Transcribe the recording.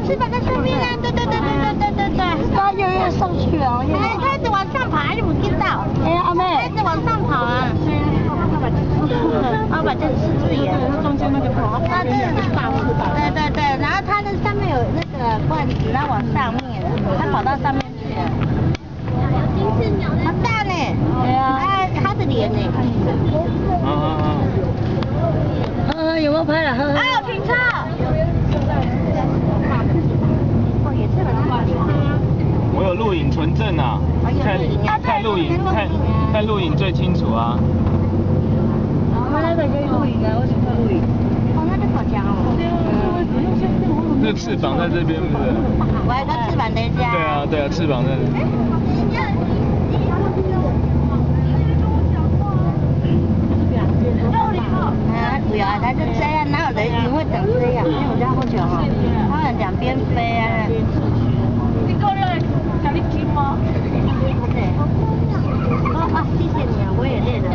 翅膀在上面啊，对。 它越上去了， 哎，它一直往上爬，你有没有看到？ 哎呀，阿妹， 它一直往上跑啊。把这吃字眼。 中间那个头， 它这是大翅膀。对，然后它那上面有那个罐子，然后往上面，它跑到上面去了。好大呢。对啊。它的脸呢？ 有没有拍了？ 啊，停车！哦，也是很大。 我有录影存证啊，看录影最清楚啊。 我们那个可以录影啊，为什么要录影？ 哦，那个好强哦。 这翅膀在这边不是？ 我还有个翅膀在家。 对啊，翅膀在这边。 不要，他就这样，哪有人会长这样？因为我家好久哈，他们讲边飞啊。你过来，叫你亲吗？对。谢谢你啊，我也累了。